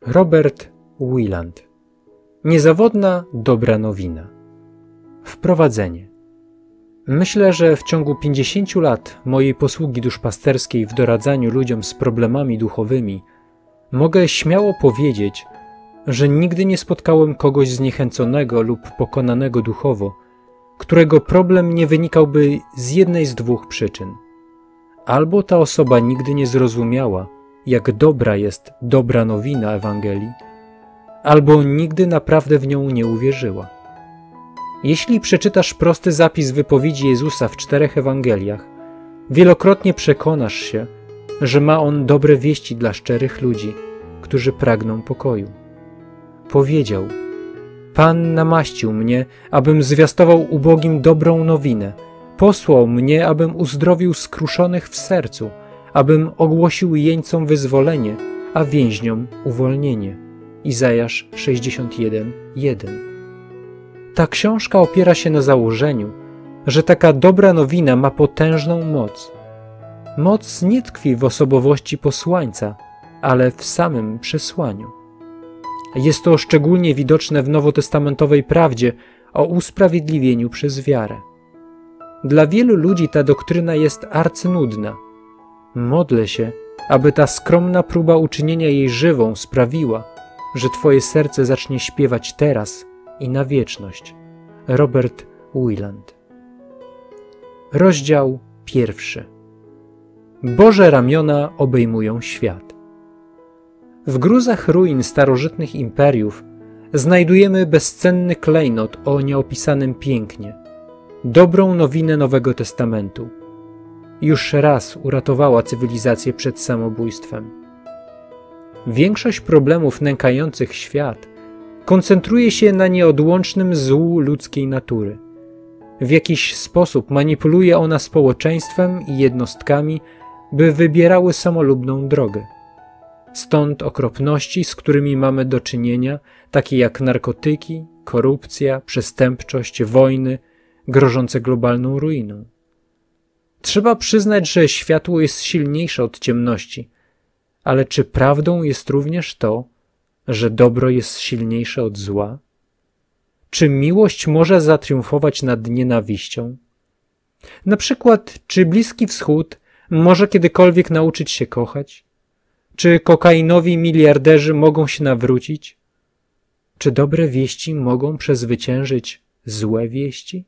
Robert Wieland. Niezawodna dobra nowina. Wprowadzenie. Myślę, że w ciągu 50 lat mojej posługi duszpasterskiej w doradzaniu ludziom z problemami duchowymi mogę śmiało powiedzieć, że nigdy nie spotkałem kogoś zniechęconego lub pokonanego duchowo, którego problem nie wynikałby z jednej z dwóch przyczyn. Albo ta osoba nigdy nie zrozumiała, jak dobra jest dobra nowina Ewangelii, albo nigdy naprawdę w nią nie uwierzyła. Jeśli przeczytasz prosty zapis wypowiedzi Jezusa w 4 Ewangeliach, wielokrotnie przekonasz się, że ma on dobre wieści dla szczerych ludzi, którzy pragną pokoju. Powiedział: Pan namaścił mnie, abym zwiastował ubogim dobrą nowinę. Posłał mnie, abym uzdrowił skruszonych w sercu, abym ogłosił jeńcom wyzwolenie, a więźniom uwolnienie. Izajasz 61:1. Ta książka opiera się na założeniu, że taka dobra nowina ma potężną moc. Moc nie tkwi w osobowości posłańca, ale w samym przesłaniu. Jest to szczególnie widoczne w nowotestamentowej prawdzie o usprawiedliwieniu przez wiarę. Dla wielu ludzi ta doktryna jest arcynudna. Modlę się, aby ta skromna próba uczynienia jej żywą sprawiła, że Twoje serce zacznie śpiewać teraz i na wieczność. Robert Wieland. Rozdział 1. Boże ramiona obejmują świat. W gruzach ruin starożytnych imperiów znajdujemy bezcenny klejnot o nieopisanym pięknie, dobrą nowinę Nowego Testamentu. Już raz uratowała cywilizację przed samobójstwem. Większość problemów nękających świat koncentruje się na nieodłącznym złu ludzkiej natury. W jakiś sposób manipuluje ona społeczeństwem i jednostkami, by wybierały samolubną drogę. Stąd okropności, z którymi mamy do czynienia, takie jak narkotyki, korupcja, przestępczość, wojny, grożące globalną ruiną. Trzeba przyznać, że światło jest silniejsze od ciemności, ale czy prawdą jest również to, że dobro jest silniejsze od zła? Czy miłość może zatriumfować nad nienawiścią? Na przykład, czy Bliski Wschód może kiedykolwiek nauczyć się kochać? Czy kokainowi miliarderzy mogą się nawrócić? Czy dobre wieści mogą przezwyciężyć złe wieści?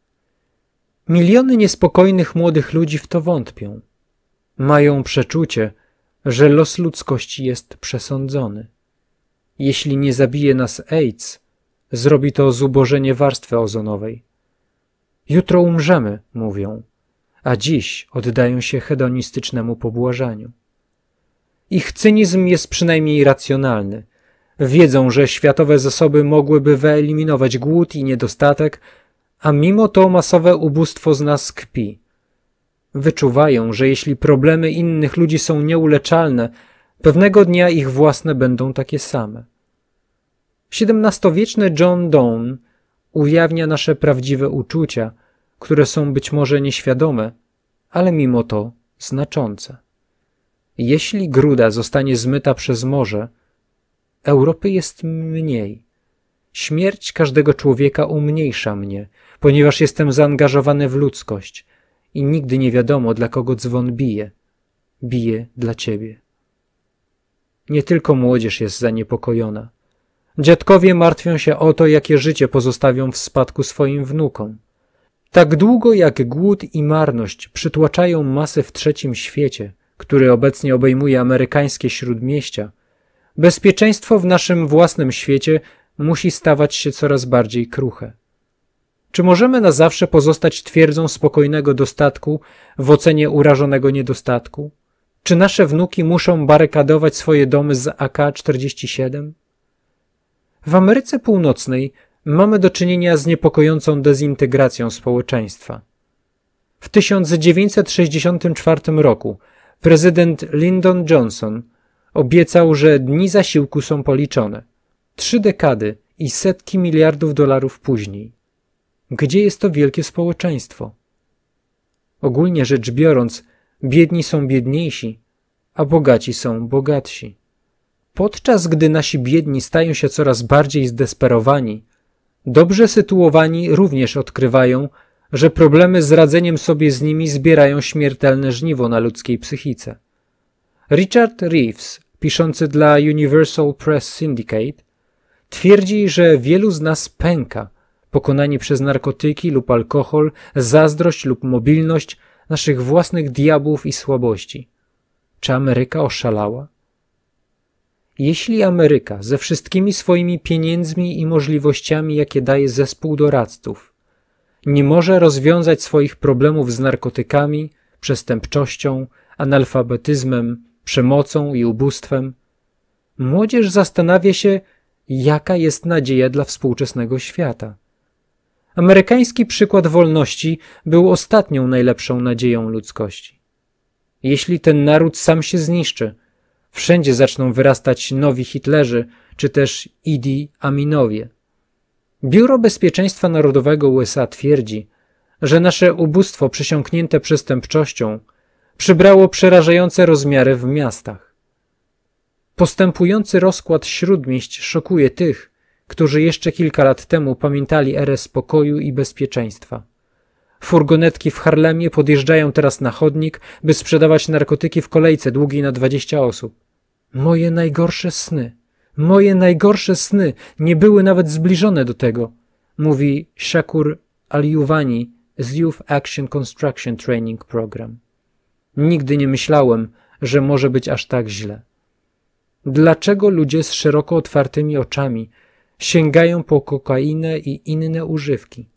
Miliony niespokojnych młodych ludzi w to wątpią. Mają przeczucie, że los ludzkości jest przesądzony. Jeśli nie zabije nas AIDS, zrobi to zubożenie warstwy ozonowej. Jutro umrzemy, mówią, a dziś oddają się hedonistycznemu pobłażaniu. Ich cynizm jest przynajmniej racjonalny. Wiedzą, że światowe zasoby mogłyby wyeliminować głód i niedostatek, a mimo to masowe ubóstwo z nas kpi. Wyczuwają, że jeśli problemy innych ludzi są nieuleczalne, pewnego dnia ich własne będą takie same. XVII-wieczny John Donne ujawnia nasze prawdziwe uczucia, które są być może nieświadome, ale mimo to znaczące. Jeśli gruda zostanie zmyta przez morze, Europy jest mniej. Śmierć każdego człowieka umniejsza mnie, ponieważ jestem zaangażowany w ludzkość i nigdy nie wiadomo, dla kogo dzwon bije. Bije dla ciebie. Nie tylko młodzież jest zaniepokojona. Dziadkowie martwią się o to, jakie życie pozostawią w spadku swoim wnukom. Tak długo jak głód i marność przytłaczają masy w trzecim świecie, który obecnie obejmuje amerykańskie śródmieścia, bezpieczeństwo w naszym własnym świecie musi stawać się coraz bardziej kruche. Czy możemy na zawsze pozostać twierdzą spokojnego dostatku w ocenie urażonego niedostatku? Czy nasze wnuki muszą barykadować swoje domy z AK-47? W Ameryce Północnej mamy do czynienia z niepokojącą dezintegracją społeczeństwa. W 1964 roku prezydent Lyndon Johnson obiecał, że dni zasiłku są policzone. 3 dekady i setki miliardów dolarów później. Gdzie jest to wielkie społeczeństwo? Ogólnie rzecz biorąc, biedni są biedniejsi, a bogaci są bogatsi. Podczas gdy nasi biedni stają się coraz bardziej zdesperowani, dobrze sytuowani również odkrywają, że problemy z radzeniem sobie z nimi zbierają śmiertelne żniwo na ludzkiej psychice. Richard Reeves, piszący dla Universal Press Syndicate, twierdzi, że wielu z nas pęka, pokonani przez narkotyki lub alkohol, zazdrość lub mobilność naszych własnych diabłów i słabości. Czy Ameryka oszalała? Jeśli Ameryka ze wszystkimi swoimi pieniędzmi i możliwościami, jakie daje zespół doradców, nie może rozwiązać swoich problemów z narkotykami, przestępczością, analfabetyzmem, przemocą i ubóstwem, młodzież zastanawia się, jaka jest nadzieja dla współczesnego świata. Amerykański przykład wolności był ostatnią najlepszą nadzieją ludzkości. Jeśli ten naród sam się zniszczy, wszędzie zaczną wyrastać nowi Hitlerzy, czy też Idi Aminowie. Biuro Bezpieczeństwa Narodowego USA twierdzi, że nasze ubóstwo przesiąknięte przestępczością przybrało przerażające rozmiary w miastach. Postępujący rozkład śródmieść szokuje tych, którzy jeszcze kilka lat temu pamiętali erę spokoju i bezpieczeństwa. Furgonetki w Harlemie podjeżdżają teraz na chodnik, by sprzedawać narkotyki w kolejce długiej na 20 osób. Moje najgorsze sny nie były nawet zbliżone do tego, mówi Shakur Al-Yuvani z Youth Action Construction Training Program. Nigdy nie myślałem, że może być aż tak źle. Dlaczego ludzie z szeroko otwartymi oczami sięgają po kokainę i inne używki?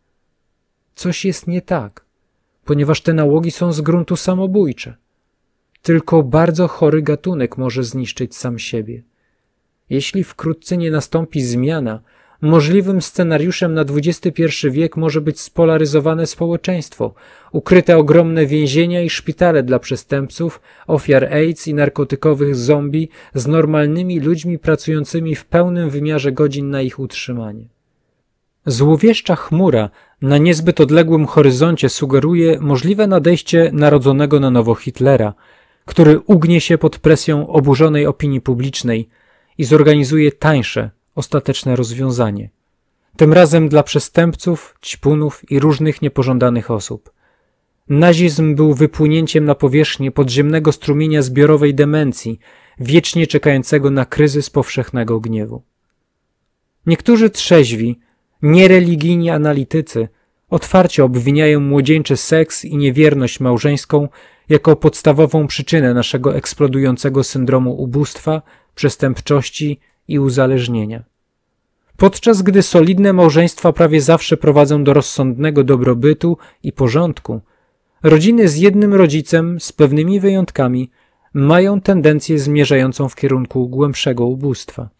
Coś jest nie tak, ponieważ te nałogi są z gruntu samobójcze. Tylko bardzo chory gatunek może zniszczyć sam siebie. Jeśli wkrótce nie nastąpi zmiana, możliwym scenariuszem na XXI wiek może być spolaryzowane społeczeństwo, ukryte ogromne więzienia i szpitale dla przestępców, ofiar AIDS i narkotykowych zombie z normalnymi ludźmi pracującymi w pełnym wymiarze godzin na ich utrzymanie. Złowieszcza chmura na niezbyt odległym horyzoncie sugeruje możliwe nadejście narodzonego na nowo Hitlera, który ugnie się pod presją oburzonej opinii publicznej i zorganizuje tańsze, ostateczne rozwiązanie. Tym razem dla przestępców, ćpunów i różnych niepożądanych osób. Nazizm był wypłynięciem na powierzchnię podziemnego strumienia zbiorowej demencji, wiecznie czekającego na kryzys powszechnego gniewu. Niektórzy trzeźwi, niereligijni analitycy otwarcie obwiniają młodzieńczy seks i niewierność małżeńską jako podstawową przyczynę naszego eksplodującego syndromu ubóstwa, przestępczości i uzależnienia. Podczas gdy solidne małżeństwa prawie zawsze prowadzą do rozsądnego dobrobytu i porządku, rodziny z jednym rodzicem, z pewnymi wyjątkami, mają tendencję zmierzającą w kierunku głębszego ubóstwa.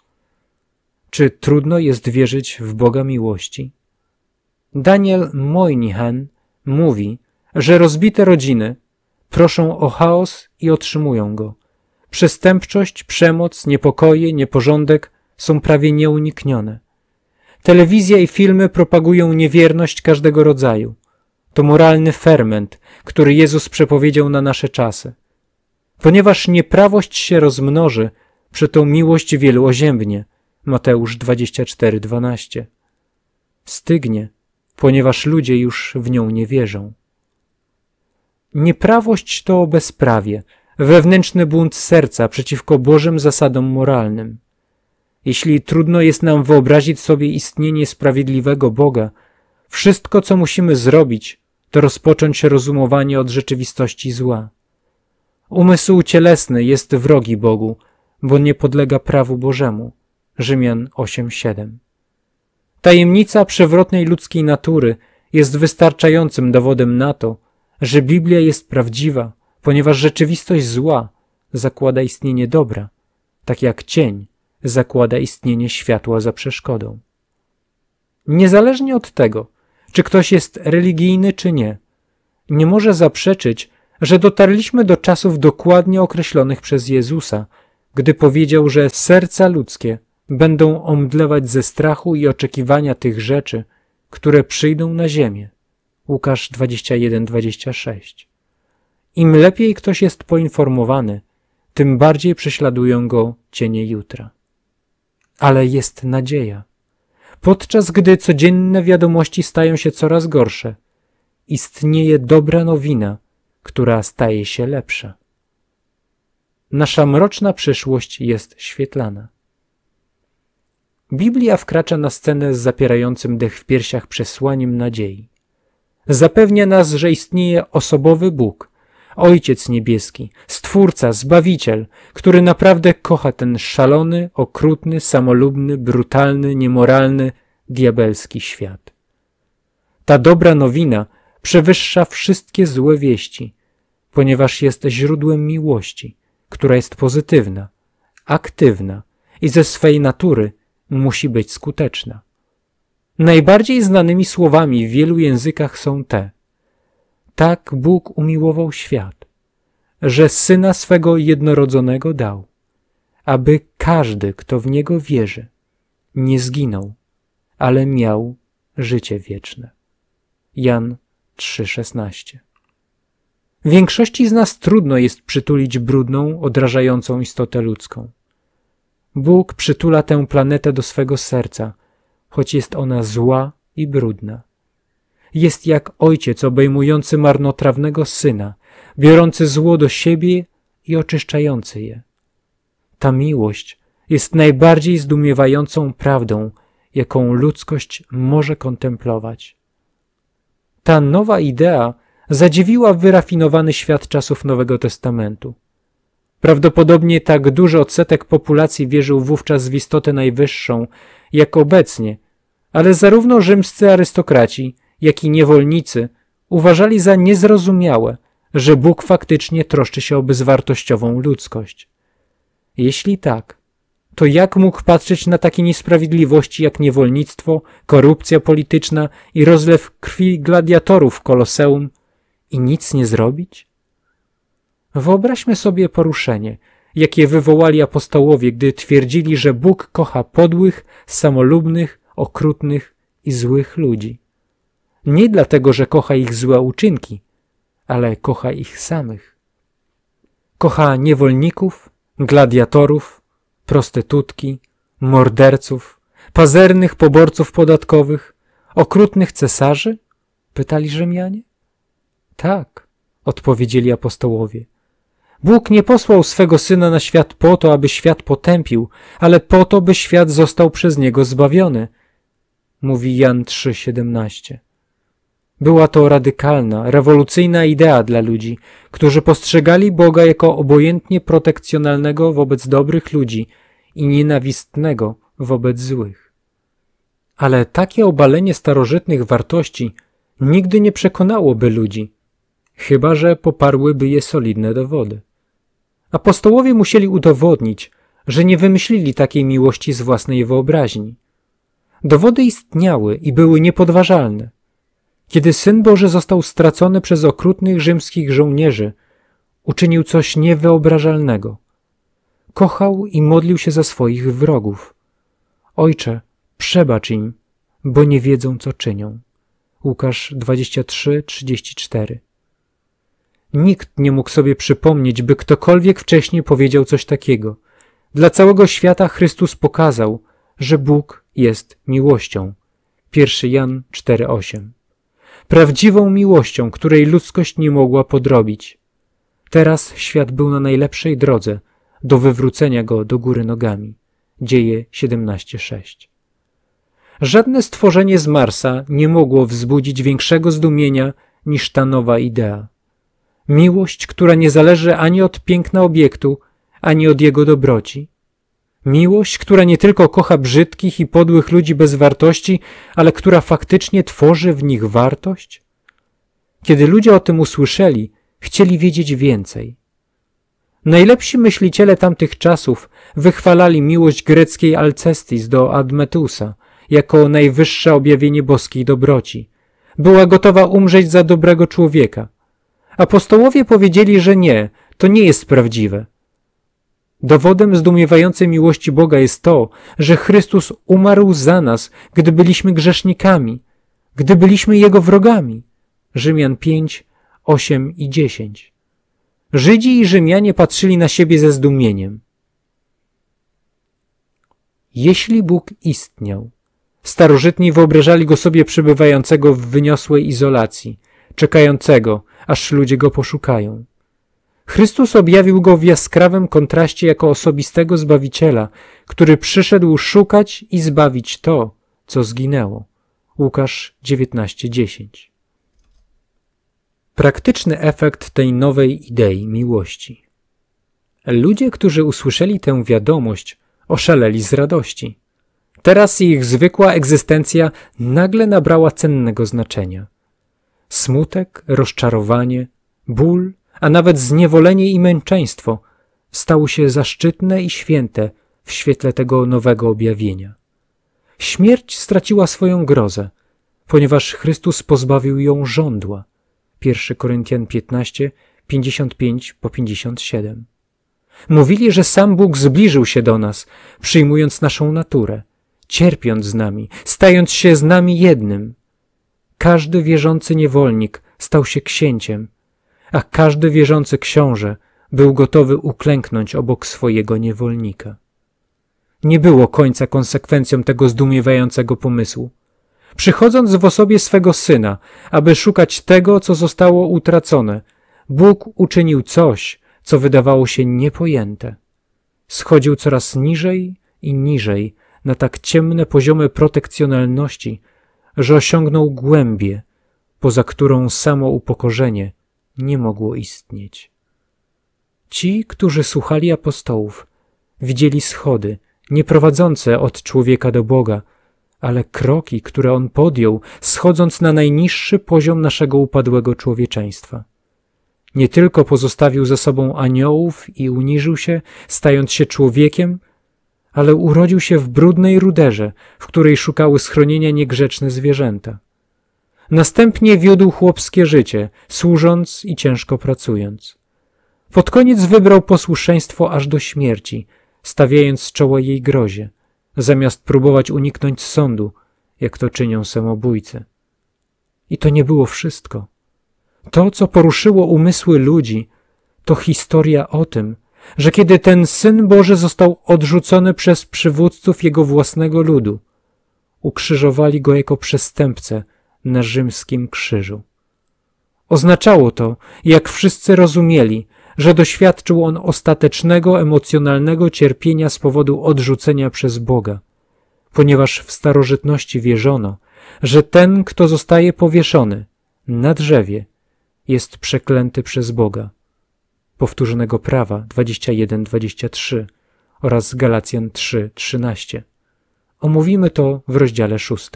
Czy trudno jest wierzyć w Boga miłości? Daniel Moynihan mówi, że rozbite rodziny proszą o chaos i otrzymują go. Przestępczość, przemoc, niepokoje, nieporządek są prawie nieuniknione. Telewizja i filmy propagują niewierność każdego rodzaju. To moralny ferment, który Jezus przepowiedział na nasze czasy. Ponieważ nieprawość się rozmnoży, przeto miłość wielu oziębnie. Mateusz 24:12. Stygnie, ponieważ ludzie już w nią nie wierzą. Nieprawość to bezprawie, wewnętrzny bunt serca przeciwko Bożym zasadom moralnym. Jeśli trudno jest nam wyobrazić sobie istnienie sprawiedliwego Boga, wszystko, co musimy zrobić, to rozpocząć rozumowanie od rzeczywistości zła. Umysł cielesny jest wrogi Bogu, bo nie podlega prawu Bożemu. Rzymian 8:7. Tajemnica przewrotnej ludzkiej natury jest wystarczającym dowodem na to, że Biblia jest prawdziwa, ponieważ rzeczywistość zła zakłada istnienie dobra, tak jak cień zakłada istnienie światła za przeszkodą. Niezależnie od tego, czy ktoś jest religijny czy nie, nie może zaprzeczyć, że dotarliśmy do czasów dokładnie określonych przez Jezusa, gdy powiedział, że serca ludzkie będą omdlewać ze strachu i oczekiwania tych rzeczy, które przyjdą na ziemię. Łukasz 21:26. Im lepiej ktoś jest poinformowany, tym bardziej prześladują go cienie jutra. Ale jest nadzieja. Podczas gdy codzienne wiadomości stają się coraz gorsze, istnieje dobra nowina, która staje się lepsza. Nasza mroczna przyszłość jest świetlana. Biblia wkracza na scenę z zapierającym dech w piersiach przesłaniem nadziei. Zapewnia nas, że istnieje osobowy Bóg, Ojciec Niebieski, Stwórca, Zbawiciel, który naprawdę kocha ten szalony, okrutny, samolubny, brutalny, niemoralny, diabelski świat. Ta dobra nowina przewyższa wszystkie złe wieści, ponieważ jest źródłem miłości, która jest pozytywna, aktywna i ze swej natury musi być skuteczna. Najbardziej znanymi słowami w wielu językach są te: tak Bóg umiłował świat, że Syna swego jednorodzonego dał, aby każdy, kto w Niego wierzy, nie zginął, ale miał życie wieczne. Jan 3,16. Większości z nas trudno jest przytulić brudną, odrażającą istotę ludzką. Bóg przytula tę planetę do swego serca, choć jest ona zła i brudna. Jest jak ojciec obejmujący marnotrawnego syna, biorący zło do siebie i oczyszczający je. Ta miłość jest najbardziej zdumiewającą prawdą, jaką ludzkość może kontemplować. Ta nowa idea zadziwiła wyrafinowany świat czasów Nowego Testamentu. Prawdopodobnie tak duży odsetek populacji wierzył wówczas w istotę najwyższą, jak obecnie, ale zarówno rzymscy arystokraci, jak i niewolnicy uważali za niezrozumiałe, że Bóg faktycznie troszczy się o bezwartościową ludzkość. Jeśli tak, to jak mógł patrzeć na takie niesprawiedliwości jak niewolnictwo, korupcja polityczna i rozlew krwi gladiatorów w Koloseum i nic nie zrobić? Wyobraźmy sobie poruszenie, jakie wywołali apostołowie, gdy twierdzili, że Bóg kocha podłych, samolubnych, okrutnych i złych ludzi. Nie dlatego, że kocha ich złe uczynki, ale kocha ich samych. Kocha niewolników, gladiatorów, prostytutki, morderców, pazernych poborców podatkowych, okrutnych cesarzy? Pytali Rzymianie. Tak, odpowiedzieli apostołowie. Bóg nie posłał swego Syna na świat po to, aby świat potępił, ale po to, by świat został przez Niego zbawiony, mówi Jan 3,17. Była to radykalna, rewolucyjna idea dla ludzi, którzy postrzegali Boga jako obojętnie protekcjonalnego wobec dobrych ludzi i nienawistnego wobec złych. Ale takie obalenie starożytnych wartości nigdy nie przekonałoby ludzi, chyba że poparłyby je solidne dowody. Apostołowie musieli udowodnić, że nie wymyślili takiej miłości z własnej wyobraźni. Dowody istniały i były niepodważalne. Kiedy Syn Boży został stracony przez okrutnych rzymskich żołnierzy, uczynił coś niewyobrażalnego. Kochał i modlił się za swoich wrogów. Ojcze, przebacz im, bo nie wiedzą, co czynią. Łukasz 23:34. Nikt nie mógł sobie przypomnieć, by ktokolwiek wcześniej powiedział coś takiego. Dla całego świata Chrystus pokazał, że Bóg jest miłością. 1 Jan 4,8. Prawdziwą miłością, której ludzkość nie mogła podrobić. Teraz świat był na najlepszej drodze do wywrócenia go do góry nogami. Dzieje 17:6. Żadne stworzenie z Marsa nie mogło wzbudzić większego zdumienia niż ta nowa idea. Miłość, która nie zależy ani od piękna obiektu, ani od jego dobroci. Miłość, która nie tylko kocha brzydkich i podłych ludzi bez wartości, ale która faktycznie tworzy w nich wartość? Kiedy ludzie o tym usłyszeli, chcieli wiedzieć więcej. Najlepsi myśliciele tamtych czasów wychwalali miłość greckiej Alcestis do Admetusa jako najwyższe objawienie boskiej dobroci. Była gotowa umrzeć za dobrego człowieka. Apostołowie powiedzieli, że nie, to nie jest prawdziwe. Dowodem zdumiewającej miłości Boga jest to, że Chrystus umarł za nas, gdy byliśmy grzesznikami, gdy byliśmy Jego wrogami. Rzymian 5:8 i 10. Żydzi i Rzymianie patrzyli na siebie ze zdumieniem. Jeśli Bóg istniał, starożytni wyobrażali go sobie przebywającego w wyniosłej izolacji, czekającego, aż ludzie go poszukają. Chrystus objawił go w jaskrawym kontraście jako osobistego Zbawiciela, który przyszedł szukać i zbawić to, co zginęło. Łukasz 19:10. Praktyczny efekt tej nowej idei miłości. Ludzie, którzy usłyszeli tę wiadomość, oszaleli z radości. Teraz ich zwykła egzystencja nagle nabrała cennego znaczenia. Smutek, rozczarowanie, ból, a nawet zniewolenie i męczeństwo stały się zaszczytne i święte w świetle tego nowego objawienia. Śmierć straciła swoją grozę, ponieważ Chrystus pozbawił ją żądła. 1 Koryntian 15, 55-57. Mówili, że sam Bóg zbliżył się do nas, przyjmując naszą naturę, cierpiąc z nami, stając się z nami jednym. Każdy wierzący niewolnik stał się księciem, a każdy wierzący książę był gotowy uklęknąć obok swojego niewolnika. Nie było końca konsekwencjom tego zdumiewającego pomysłu. Przychodząc w osobie swego Syna, aby szukać tego, co zostało utracone, Bóg uczynił coś, co wydawało się niepojęte. Schodził coraz niżej i niżej na tak ciemne poziomy protekcjonalności, że osiągnął głębię, poza którą samo upokorzenie nie mogło istnieć. Ci, którzy słuchali apostołów, widzieli schody, nie prowadzące od człowieka do Boga, ale kroki, które on podjął, schodząc na najniższy poziom naszego upadłego człowieczeństwa. Nie tylko pozostawił za sobą aniołów i uniżył się, stając się człowiekiem, ale urodził się w brudnej ruderze, w której szukały schronienia niegrzeczne zwierzęta. Następnie wiódł chłopskie życie, służąc i ciężko pracując. Pod koniec wybrał posłuszeństwo aż do śmierci, stawiając czoło jej grozie, zamiast próbować uniknąć sądu, jak to czynią samobójcy. I to nie było wszystko. To, co poruszyło umysły ludzi, to historia o tym, że kiedy ten Syn Boży został odrzucony przez przywódców jego własnego ludu, ukrzyżowali go jako przestępcę na rzymskim krzyżu. Oznaczało to, jak wszyscy rozumieli, że doświadczył on ostatecznego emocjonalnego cierpienia z powodu odrzucenia przez Boga, ponieważ w starożytności wierzono, że ten, kto zostaje powieszony na drzewie, jest przeklęty przez Boga. Powtórzonego prawa 21-23 oraz Galacjan 3:13. Omówimy to w rozdziale 6.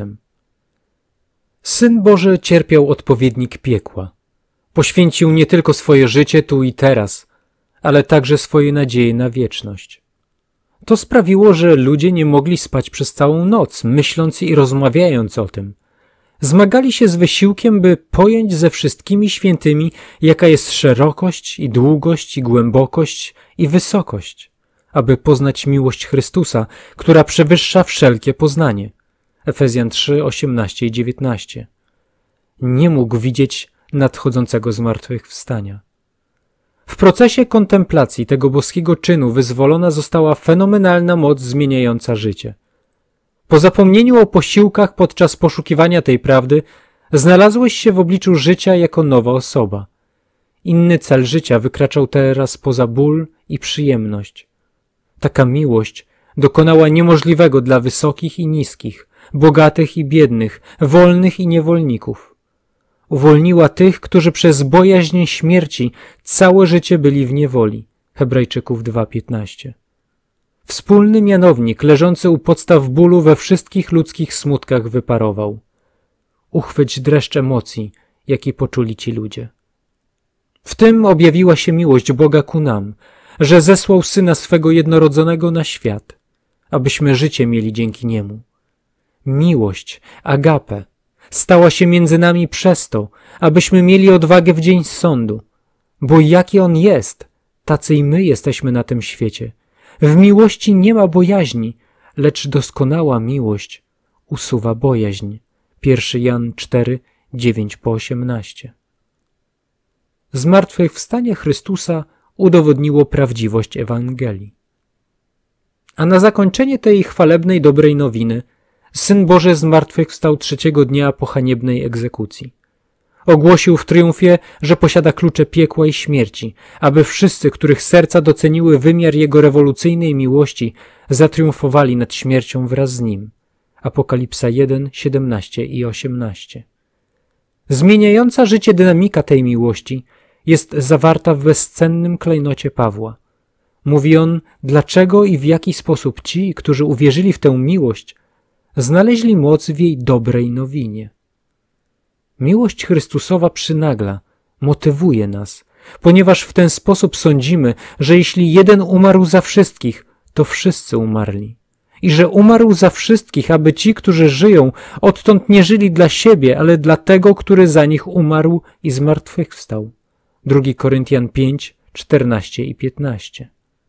Syn Boży cierpiał odpowiednik piekła. Poświęcił nie tylko swoje życie tu i teraz, ale także swoje nadzieje na wieczność. To sprawiło, że ludzie nie mogli spać przez całą noc, myśląc i rozmawiając o tym. Zmagali się z wysiłkiem, by pojąć ze wszystkimi świętymi, jaka jest szerokość i długość i głębokość i wysokość, aby poznać miłość Chrystusa, która przewyższa wszelkie poznanie. Efezjan 3, 18 i 19. Nie mógł widzieć nadchodzącego zmartwychwstania. W procesie kontemplacji tego boskiego czynu wyzwolona została fenomenalna moc zmieniająca życie. Po zapomnieniu o posiłkach podczas poszukiwania tej prawdy, znalazłeś się w obliczu życia jako nowa osoba. Inny cel życia wykraczał teraz poza ból i przyjemność. Taka miłość dokonała niemożliwego dla wysokich i niskich, bogatych i biednych, wolnych i niewolników. Uwolniła tych, którzy przez bojaźń śmierci całe życie byli w niewoli. Hebrajczyków 2:15. Wspólny mianownik leżący u podstaw bólu we wszystkich ludzkich smutkach wyparował. Uchwyć dreszcz emocji, jaki poczuli ci ludzie. W tym objawiła się miłość Boga ku nam, że zesłał Syna swego jednorodzonego na świat, abyśmy życie mieli dzięki Niemu. Miłość, agape, stała się między nami przez to, abyśmy mieli odwagę w dzień sądu, bo jaki On jest, tacy i my jesteśmy na tym świecie. W miłości nie ma bojaźni, lecz doskonała miłość usuwa bojaźń. 1 Jan 4, 9-18. zmartwychwstanie Chrystusa udowodniło prawdziwość Ewangelii. A na zakończenie tej chwalebnej dobrej nowiny Syn Boży zmartwychwstał trzeciego dnia po haniebnej egzekucji. Ogłosił w triumfie, że posiada klucze piekła i śmierci, aby wszyscy, których serca doceniły wymiar Jego rewolucyjnej miłości, zatriumfowali nad śmiercią wraz z Nim. Apokalipsa 1, 17 i 18. Zmieniająca życie dynamika tej miłości jest zawarta w bezcennym klejnocie Pawła. Mówi on, dlaczego i w jaki sposób ci, którzy uwierzyli w tę miłość, znaleźli moc w jej dobrej nowinie. Miłość Chrystusowa przynagla, motywuje nas, ponieważ w ten sposób sądzimy, że jeśli jeden umarł za wszystkich, to wszyscy umarli. I że umarł za wszystkich, aby ci, którzy żyją, odtąd nie żyli dla siebie, ale dla tego, który za nich umarł i zmartwychwstał. 2 Koryntian 5, 14 i 15.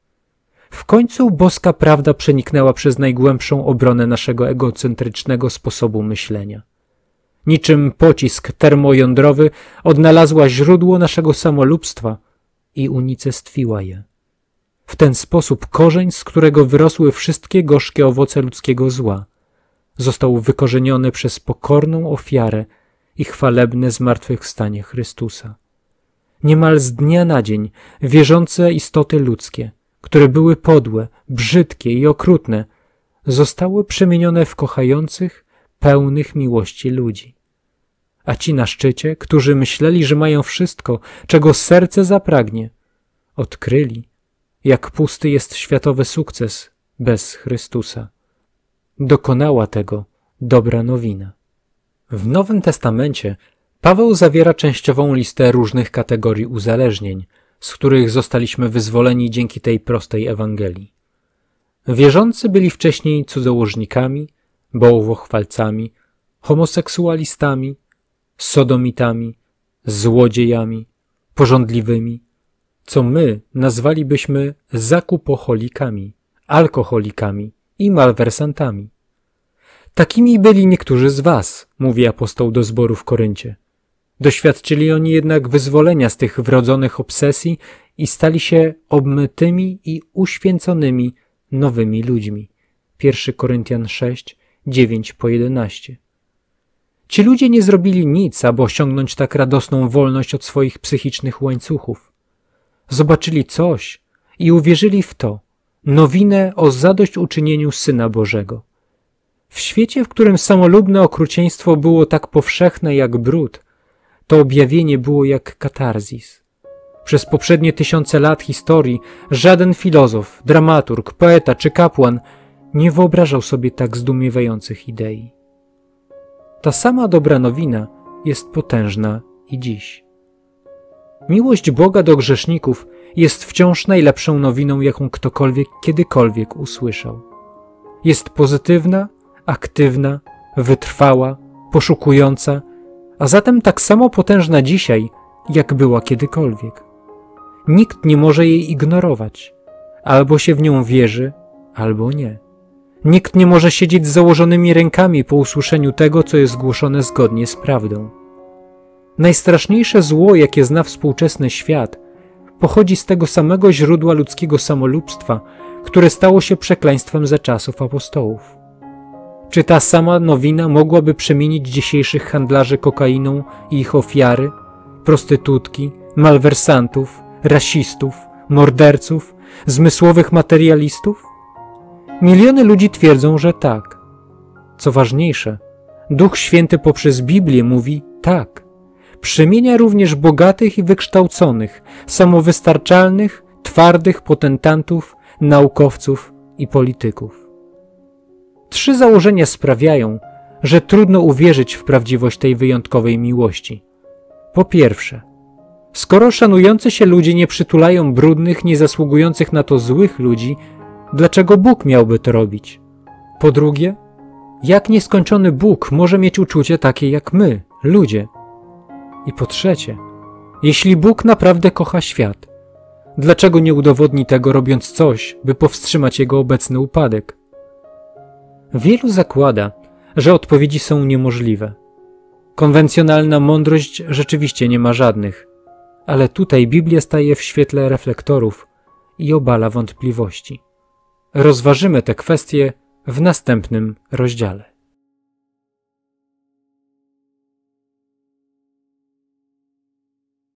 W końcu boska prawda przeniknęła przez najgłębszą obronę naszego egocentrycznego sposobu myślenia. Niczym pocisk termojądrowy odnalazła źródło naszego samolubstwa i unicestwiła je. W ten sposób korzeń, z którego wyrosły wszystkie gorzkie owoce ludzkiego zła, został wykorzeniony przez pokorną ofiarę i chwalebne zmartwychwstanie Chrystusa. Niemal z dnia na dzień wierzące istoty ludzkie, które były podłe, brzydkie i okrutne, zostały przemienione w kochających, pełnych miłości ludzi. A ci na szczycie, którzy myśleli, że mają wszystko, czego serce zapragnie, odkryli, jak pusty jest światowy sukces bez Chrystusa. Dokonała tego dobra nowina. W Nowym Testamencie Paweł zawiera częściową listę różnych kategorii uzależnień, z których zostaliśmy wyzwoleni dzięki tej prostej Ewangelii. Wierzący byli wcześniej cudzołożnikami, bałwochwalcami, homoseksualistami, sodomitami, złodziejami, pożądliwymi, co my nazwalibyśmy zakupoholikami, alkoholikami i malwersantami. Takimi byli niektórzy z was, mówi apostoł do zboru w Koryncie. Doświadczyli oni jednak wyzwolenia z tych wrodzonych obsesji i stali się obmytymi i uświęconymi nowymi ludźmi. 1 Koryntian 6, 9-11. Ci ludzie nie zrobili nic, aby osiągnąć tak radosną wolność od swoich psychicznych łańcuchów. Zobaczyli coś i uwierzyli w to, nowinę o zadośćuczynieniu Syna Bożego. W świecie, w którym samolubne okrucieństwo było tak powszechne jak brud, to objawienie było jak katarzis. Przez poprzednie tysiące lat historii żaden filozof, dramaturg, poeta czy kapłan nie wyobrażał sobie tak zdumiewających idei. Ta sama dobra nowina jest potężna i dziś. Miłość Boga do grzeszników jest wciąż najlepszą nowiną, jaką ktokolwiek kiedykolwiek usłyszał. Jest pozytywna, aktywna, wytrwała, poszukująca, a zatem tak samo potężna dzisiaj, jak była kiedykolwiek. Nikt nie może jej ignorować. Albo się w nią wierzy, albo nie. Nikt nie może siedzieć z założonymi rękami po usłyszeniu tego, co jest głoszone zgodnie z prawdą. Najstraszniejsze zło, jakie zna współczesny świat, pochodzi z tego samego źródła ludzkiego samolubstwa, które stało się przekleństwem za czasów apostołów. Czy ta sama nowina mogłaby przemienić dzisiejszych handlarzy kokainą i ich ofiary, prostytutki, malwersantów, rasistów, morderców, zmysłowych materialistów? Miliony ludzi twierdzą, że tak. Co ważniejsze, Duch Święty poprzez Biblię mówi tak. Przemienia również bogatych i wykształconych, samowystarczalnych, twardych potentantów, naukowców i polityków. 3 założenia sprawiają, że trudno uwierzyć w prawdziwość tej wyjątkowej miłości. Po pierwsze, skoro szanujący się ludzie nie przytulają brudnych, niezasługujących na to złych ludzi, dlaczego Bóg miałby to robić? Po drugie, jak nieskończony Bóg może mieć uczucie takie jak my, ludzie? I po trzecie, jeśli Bóg naprawdę kocha świat, dlaczego nie udowodni tego, robiąc coś, by powstrzymać jego obecny upadek? Wielu zakłada, że odpowiedzi są niemożliwe. Konwencjonalna mądrość rzeczywiście nie ma żadnych, ale tutaj Biblia staje w świetle reflektorów i obala wątpliwości. Rozważymy te kwestie w następnym rozdziale.